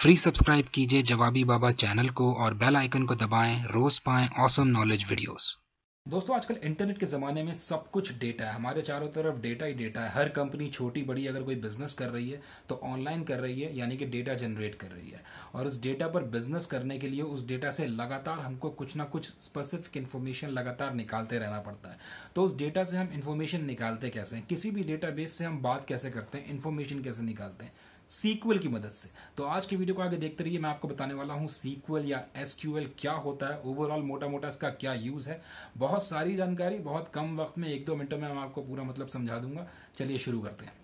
Free subscribe कीजिए जवाबी बाबा channel को और बेल आइकन को दबाएं, रोज पाएं ऑसम नॉलेज वीडियोस। दोस्तों, आजकल इंटरनेट के ज़माने में सब कुछ डेटा है। हमारे चारों तरफ डेटा ही डेटा है। हर कंपनी छोटी बड़ी अगर कोई बिजनेस कर रही है तो ऑनलाइन कर रही है, यानी कि डेटा जनरेट कर रही है। और उस डेटा पर बिजनेस करने के लिए उस डेटा से लगातार हमको कुछ ना कुछ स्पेसिफिक इन्फॉर्मेशन लगातार निकालते रहना पड़ता है। तो उस डेटा से हम इन्फॉर्मेशन निकालते कैसे हैं, किसी भी डेटाबेस से हम बात कैसे करते हैं, इन्फॉर्मेशन कैसे निकालते हैं, सीक्वल की मदद से। तो आज की वीडियो को आगे देखते रहिए। मैं आपको बताने वाला हूं सीक्वल या एसक्यूएल क्या होता है, ओवरऑल मोटा मोटा इसका क्या यूज है। बहुत सारी जानकारी बहुत कम वक्त में 1-2 मिनटों में मैं आपको पूरा मतलब समझा दूंगा। चलिए शुरू करते हैं।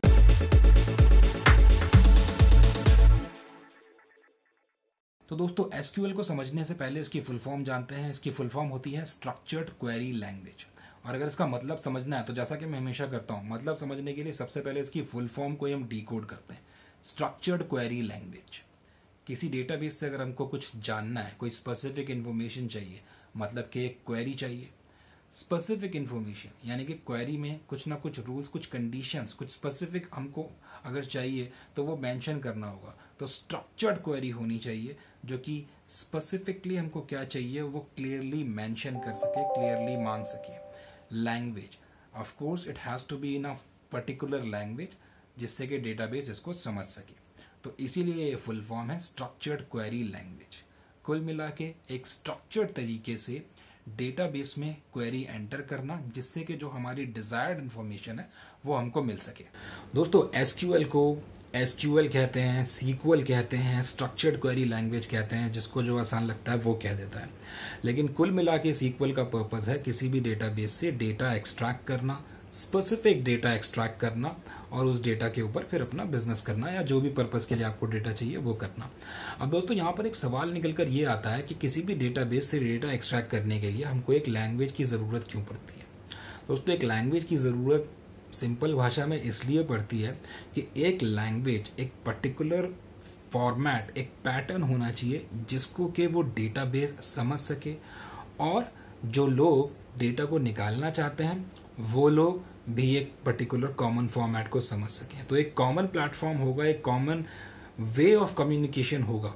तो दोस्तों, एसक्यूएल को समझने से पहले इसकी फुल फॉर्म जानते हैं। इसकी फुल फॉर्म होती है स्ट्रक्चर्ड क्वेरी लैंग्वेज। और अगर इसका मतलब समझना है तो जैसा कि मैं हमेशा करता हूं, मतलब समझने के लिए सबसे पहले इसकी फुल फॉर्म को हम डिकोड करते हैं। Structured query language. किसी डेटाबेस से अगर हमको कुछ जानना है, कोई स्पेसिफिक इन्फॉर्मेशन चाहिए, मतलब कि एक क्वेरी चाहिए, स्पेसिफिक इन्फॉर्मेशन यानी कि क्वेरी में कुछ ना कुछ रूल्स, कुछ कंडीशंस, कुछ स्पेसिफिक हमको अगर चाहिए तो वो मेंशन करना होगा। तो स्ट्रक्चर्ड क्वेरी होनी चाहिए जो कि स्पेसिफिकली हमको क्या चाहिए वो क्लियरली मेंशन कर सके, क्लियरली मांग सके। Language, of course it has to be in a particular language जिससे कि डेटाबेस इसको समझ सके। तो इसीलिए ये फुल फॉर्म है स्ट्रक्चर्ड क्वेरी लैंग्वेज। कुल मिला के एक स्ट्रक्चर्ड तरीके से डेटाबेस में क्वेरी एंटर करना जिससे कि जो हमारी डिजायर्ड इंफॉर्मेशन है वो हमको मिल सके। दोस्तों, एसक्यूएल को एसक्यूएल कहते हैं, सीक्वल कहते हैं, स्ट्रक्चर्ड क्वेरी लैंग्वेज कहते हैं। जिसको जो आसान लगता है वो कह देता है। लेकिन कुल मिला के सीक्वल का पर्पस है किसी भी डेटाबेस से डेटा एक्सट्रैक्ट करना, स्पेसिफिक डेटा एक्सट्रैक्ट करना और उस डेटा के ऊपर फिर अपना बिजनेस करना या जो भी पर्पस के लिए आपको डेटा चाहिए वो करना। अब दोस्तों, यहाँ पर एक सवाल निकलकर ये आता है कि किसी भी डेटाबेस से डेटा एक्सट्रैक्ट करने के लिए हमको एक लैंग्वेज की ज़रूरत क्यों पड़ती है। दोस्तों, एक लैंग्वेज की ज़रूरत सिंपल भाषा में इसलिए पड़ती है कि एक लैंग्वेज, एक पर्टिकुलर फॉर्मेट, एक पैटर्न होना चाहिए जिसको कि वो डेटाबेस समझ सके और जो लोग डेटा को निकालना चाहते हैं वो लोग भी एक पर्टिकुलर कॉमन फॉर्मेट को समझ सकें। तो एक कॉमन प्लेटफॉर्म होगा, एक कॉमन वे ऑफ कम्युनिकेशन होगा,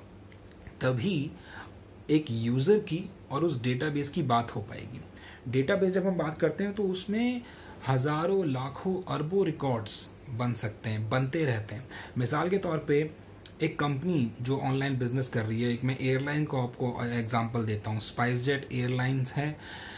तभी एक यूजर की और उस डेटाबेस की बात हो पाएगी। डेटाबेस जब हम बात करते हैं तो उसमें हजारों, लाखों, अरबों रिकॉर्ड्स बन सकते हैं, बनते रहते हैं। मिसाल के तौर पे एक कंपनी जो ऑनलाइन बिजनेस कर रही है, एक मैं एयरलाइन को आपको एग्जांपल देता हूँ। स्पाइस जेट एयरलाइंस है,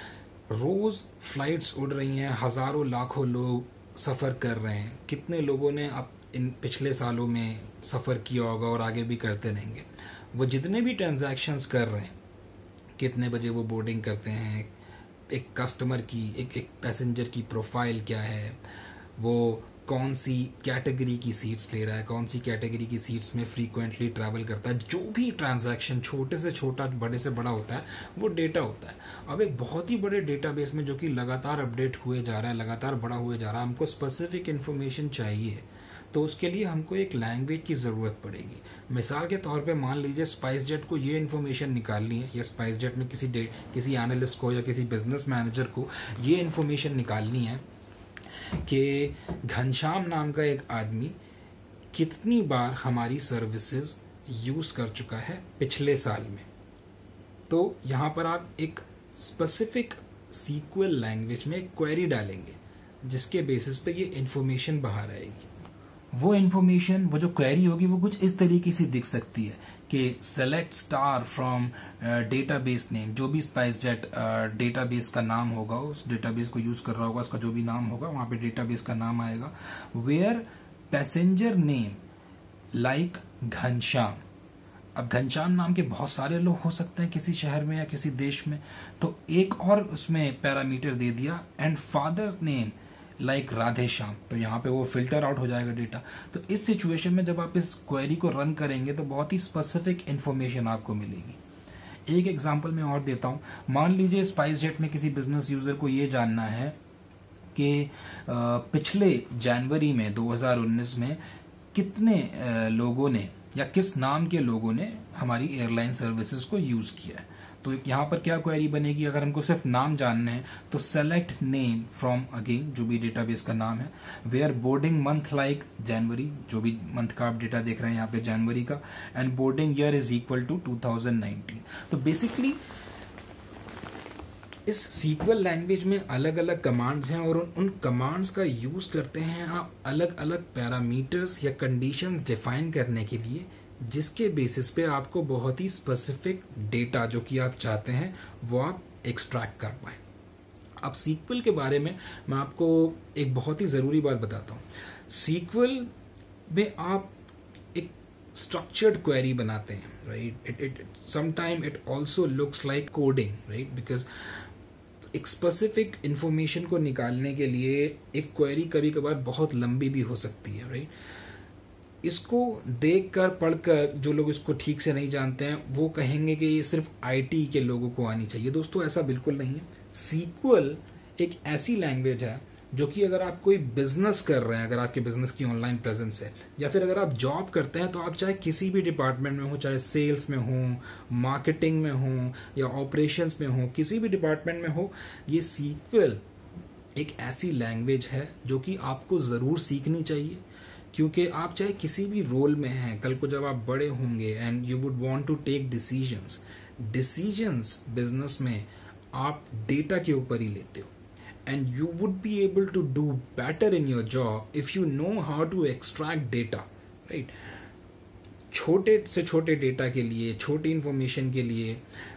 रोज फ्लाइट्स उड़ रही हैं, हजारों लाखों लोग सफर कर रहे हैं। कितने लोगों ने अब इन पिछले सालों में सफर किया होगा और आगे भी करते रहेंगे। वो जितने भी ट्रांजैक्शंस कर रहे हैं, कितने बजे वो बोर्डिंग करते हैं, एक कस्टमर की, एक पैसेंजर की प्रोफाइल क्या है, वो कौन सी कैटेगरी की सीट्स ले रहा है, कौन सी कैटेगरी की सीट्स में फ्रीक्वेंटली ट्रैवल करता है, जो भी ट्रांजैक्शन छोटे से छोटा, बड़े से बड़ा होता है वो डेटा होता है। अब एक बहुत ही बड़े डेटाबेस में जो कि लगातार अपडेट हुए जा रहा है, लगातार बड़ा हुए जा रहा है, हमको स्पेसिफिक इन्फॉर्मेशन चाहिए तो उसके लिए हमको एक लैंग्वेज की ज़रूरत पड़ेगी। मिसाल के तौर पे मान लीजिए स्पाइस जेट को ये इन्फॉर्मेशन निकालनी है, या स्पाइस जेट में किसी एनालिस्ट को या किसी बिजनेस मैनेजर को ये इन्फॉर्मेशन निकालनी है कि घनश्याम नाम का एक आदमी कितनी बार हमारी सर्विसेज यूज कर चुका है पिछले साल में। तो यहाँ पर आप एक स्पेसिफिक सीक्वल लैंग्वेज में क्वेरी डालेंगे जिसके बेसिस पे ये इन्फॉर्मेशन बाहर आएगी। वो इन्फॉर्मेशन, वो जो क्वेरी होगी वो कुछ इस तरीके से दिख सकती है कि select star from database name. जो भी स्पाइस जेट डेटाबेस का नाम होगा, उस डेटाबेस को यूज कर रहा होगा, उसका जो भी नाम होगा वहां पे डेटाबेस का नाम आएगा। Where passenger name like Ghanshyam. अब घनश्याम नाम के बहुत सारे लोग हो सकते हैं किसी शहर में या किसी देश में, तो एक और उसमें पैरामीटर दे दिया, and father's name like Radhe Shyam. तो यहाँ पे वो फिल्टर आउट हो जाएगा डेटा। तो इस सिचुएशन में जब आप इस क्वेरी को रन करेंगे तो बहुत ही स्पेसिफिक इन्फॉर्मेशन आपको मिलेगी। एक एग्जांपल मैं और देता हूं। मान लीजिए स्पाइस जेट में किसी बिजनेस यूजर को ये जानना है कि पिछले जनवरी में 2019 में कितने लोगों ने या किस नाम के लोगों ने हमारी एयरलाइन सर्विसेज को यूज किया है। तो यहाँ पर क्या क्वेरी बनेगी, अगर हमको सिर्फ नाम जानना है तो सेलेक्ट नेम फ्रॉम अगेन जो भी डेटाबेस का नाम है, where boarding month like January, जो भी मंथ का आप डेटा देख रहे हैं यहाँ पे जनवरी का, and boarding year is equal to 2019। तो बेसिकली इस सीक्वल लैंग्वेज में अलग अलग कमांड्स हैं और उन कमांड्स का यूज करते हैं आप अलग अलग पैरामीटर्स या कंडीशंस डिफाइन करने के लिए, जिसके बेसिस पे आपको बहुत ही स्पेसिफिक डेटा जो कि आप चाहते हैं वो आप एक्सट्रैक्ट कर पाए। अब सीक्वल के बारे में मैं आपको एक बहुत ही ज़रूरी बात बताता हूँ। सीक्वल में आप एक स्ट्रक्चर्ड क्वेरी बनाते हैं, राइट। It sometime it also looks like coding, right, because एक स्पेसिफिक इंफॉर्मेशन को निकालने के लिए एक क्वेरी कभी कभार बहुत लंबी भी हो सकती है, राइट। इसको देखकर पढ़कर जो लोग इसको ठीक से नहीं जानते हैं वो कहेंगे कि ये सिर्फ आईटी के लोगों को आनी चाहिए। दोस्तों ऐसा बिल्कुल नहीं है। सीक्वल एक ऐसी लैंग्वेज है जो कि अगर आप कोई बिजनेस कर रहे हैं, अगर आपके बिजनेस की ऑनलाइन प्रेजेंस है, या फिर अगर आप जॉब करते हैं, तो आप चाहे किसी भी डिपार्टमेंट में हो, चाहे सेल्स में हो, मार्केटिंग में हो या ऑपरेशंस में हो, किसी भी डिपार्टमेंट में हो, ये सीक्वल एक ऐसी लैंग्वेज है जो कि आपको ज़रूर सीखनी चाहिए। क्योंकि आप चाहे किसी भी रोल में हैं, कल को जब आप बड़े होंगे and you would want to take decisions business में आप डेटा के ऊपर ही लेते हो, and you would be able to do better in your job if you know how to extract data, right. छोटे से छोटे डेटा के लिए, छोटी इंफॉर्मेशन के लिए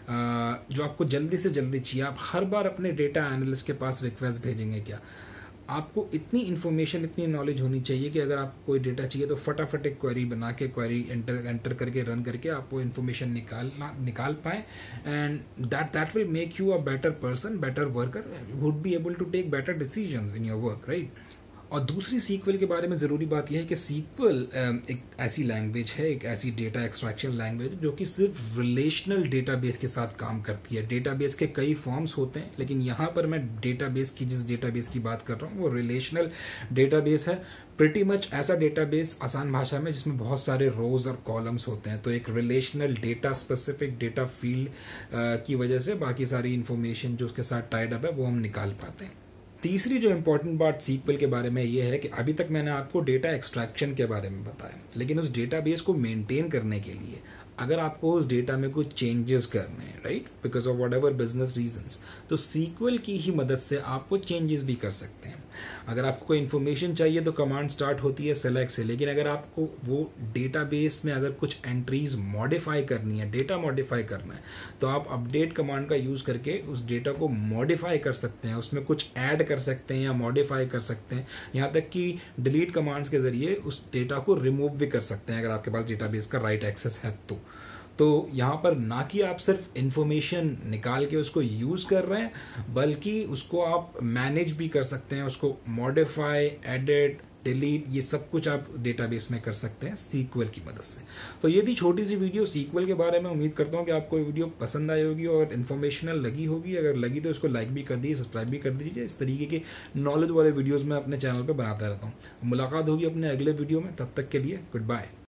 जो आपको जल्दी से जल्दी चाहिए, आप हर बार अपने डेटा एनालिस्ट के पास रिक्वेस्ट भेजेंगे क्या? आपको इतनी इन्फॉर्मेशन, इतनी नॉलेज होनी चाहिए कि अगर आपको कोई डेटा चाहिए तो फटाफट एक क्वेरी बना के, क्वेरी एंटर करके, रन करके आप वो इन्फॉर्मेशन निकाल पाए, and that will make you a better person, better worker, would be able to take better decisions in your work, right. और दूसरी सीक्वल के बारे में ज़रूरी बात यह है कि सीक्वल एक ऐसी लैंग्वेज है, एक ऐसी डेटा एक्सट्रैक्शन लैंग्वेज जो कि सिर्फ रिलेशनल डेटाबेस के साथ काम करती है। डेटाबेस के कई फॉर्म्स होते हैं, लेकिन यहाँ पर मैं जिस डेटाबेस की बात कर रहा हूँ वो रिलेशनल डेटाबेस है। प्रिटी मच ऐसा डेटाबेस आसान भाषा में जिसमें बहुत सारे रोज और कॉलम्स होते हैं। तो एक relational data, specific data field की वजह से बाकी सारी इंफॉर्मेशन जो उसके साथ टाइड अप है वो हम निकाल पाते हैं। तीसरी जो इम्पोर्टेंट बात सीक्वल के बारे में ये है कि अभी तक मैंने आपको डेटा एक्सट्रैक्शन के बारे में बताया, लेकिन उस डेटाबेस को मेंटेन करने के लिए अगर आपको उस डेटा में कुछ चेंजेस करने हैं, right, because of whatever business reasons, तो सीक्वल की ही मदद से आप वो चेंजेस भी कर सकते हैं। अगर आपको कोई इन्फॉर्मेशन चाहिए तो कमांड स्टार्ट होती है सेलेक्ट से, लेकिन अगर आपको वो डेटाबेस में अगर कुछ एंट्रीज मॉडिफाई करनी है, डेटा मॉडिफाई करना है, तो आप अपडेट कमांड का यूज करके उस डेटा को मॉडिफाई कर सकते हैं, उसमें कुछ ऐड कर सकते हैं या मॉडिफाई कर सकते हैं, यहाँ तक कि डिलीट कमांड्स के जरिए उस डेटा को रिमूव भी कर सकते हैं अगर आपके पास डेटाबेस का राइट एक्सेस है तो यहाँ पर ना कि आप सिर्फ इंफॉर्मेशन निकाल के उसको यूज कर रहे हैं, बल्कि उसको आप मैनेज भी कर सकते हैं, उसको मॉडिफाई, एडिट, डिलीट, ये सब कुछ आप डेटाबेस में कर सकते हैं सीक्वल की मदद से। तो ये थी छोटी सी वीडियो सीक्वल के बारे में। उम्मीद करता हूँ कि आपको ये वीडियो पसंद आई होगी और इन्फॉर्मेशनल लगी होगी। अगर लगी तो इसको लाइक भी कर दीजिए, सब्सक्राइब भी कर दीजिए। इस तरीके के नॉलेज वाले वीडियोस मैं अपने चैनल पर बनाता रहता हूँ। मुलाकात होगी अपने अगले वीडियो में, तब तक के लिए गुड बाय।